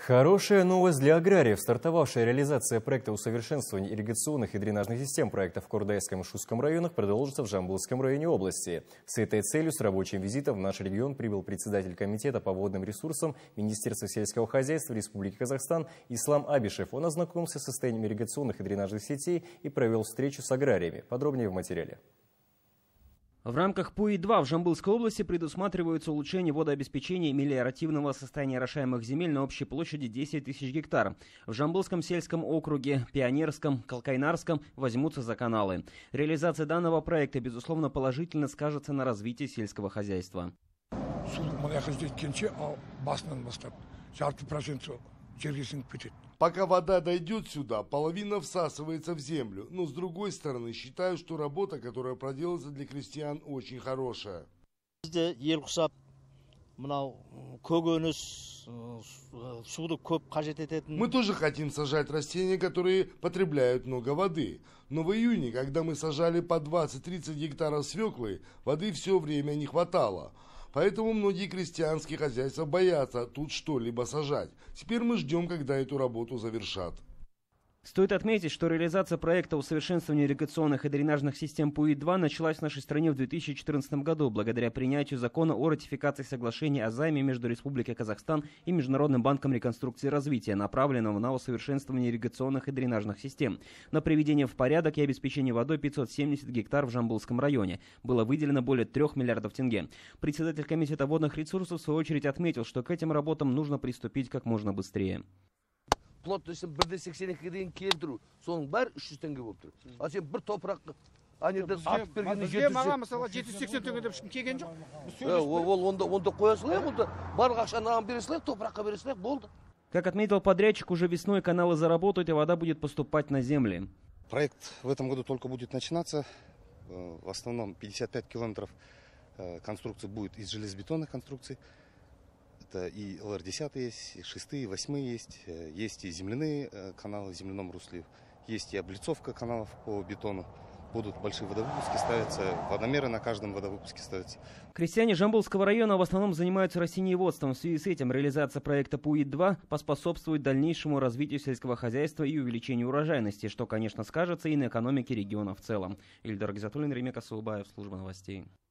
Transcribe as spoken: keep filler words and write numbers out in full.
Хорошая новость для аграриев. Стартовавшая реализация проекта усовершенствования ирригационных и дренажных систем проекта в Кордайском и Шустском районах продолжится в Жамбылском районе области. С этой целью с рабочим визитом в наш регион прибыл председатель комитета по водным ресурсам Министерства сельского хозяйства Республики Казахстан Ислам Абишев. Он ознакомился с состоянием ирригационных и дренажных сетей и провел встречу с аграриями. Подробнее в материале. В рамках ПУИ-два в Жамбылской области предусматривается улучшение водообеспечения и мелиоративного состояния орошаемых земель на общей площади десять тысяч гектар. В Жамбылском сельском округе, Пионерском, Калкайнарском возьмутся за каналы. Реализация данного проекта, безусловно, положительно скажется на развитии сельского хозяйства. Пока вода дойдет сюда, половина всасывается в землю. Но с другой стороны, считаю, что работа, которая проделается для крестьян, очень хорошая. Мы тоже хотим сажать растения, которые потребляют много воды. Но в июне, когда мы сажали по двадцать-тридцать гектаров свеклы, воды все время не хватало. Поэтому многие крестьянские хозяйства боятся тут что-либо сажать. Теперь мы ждем, когда эту работу завершат. Стоит отметить, что реализация проекта усовершенствования ирригационных и дренажных систем ПУИ-два началась в нашей стране в две тысячи четырнадцатом году благодаря принятию закона о ратификации соглашения о займе между Республикой Казахстан и Международным банком реконструкции и развития, направленного на усовершенствование ирригационных и дренажных систем. На приведение в порядок и обеспечение водой пятьсот семьдесят гектар в Жамбылском районе. Было выделено более трех миллиардов тенге. Председатель комитета водных ресурсов в свою очередь отметил, что к этим работам нужно приступить как можно быстрее. Плотность бірде сексен екіге дейін келтіру, соның бәрі үш жүз теңге болып тұр. А сен бір топырақ анерден атып бергенде жеті жүз. Маған мысалы жеті жүз сексен теңге деп келген жоқ. Ол онда онда қоя салайық, онда барлық ақшаны аған бере салайық, топыраққа бере салайық, болды. Как отметил подрядчик, уже весной каналы заработают и вода будет поступать на земли. Проект в этом году только будет начинаться. В основном пятьдесят пять километров конструкции будет из железобетонных конструкций. Это и эл эр десять есть, и шестые, и восьмые есть, есть и земляные каналы в земляном русле, есть и облицовка каналов по бетону. Будут большие водовыпуски ставиться, водомеры на каждом водовыпуске ставятся. Крестьяне Жамбылского района в основном занимаются растениеводством. В связи с этим реализация проекта ПУИ-два поспособствует дальнейшему развитию сельского хозяйства и увеличению урожайности, что, конечно, скажется и на экономике региона в целом. Ильдар Гизатуллин, Ремек Асаубаев, служба новостей.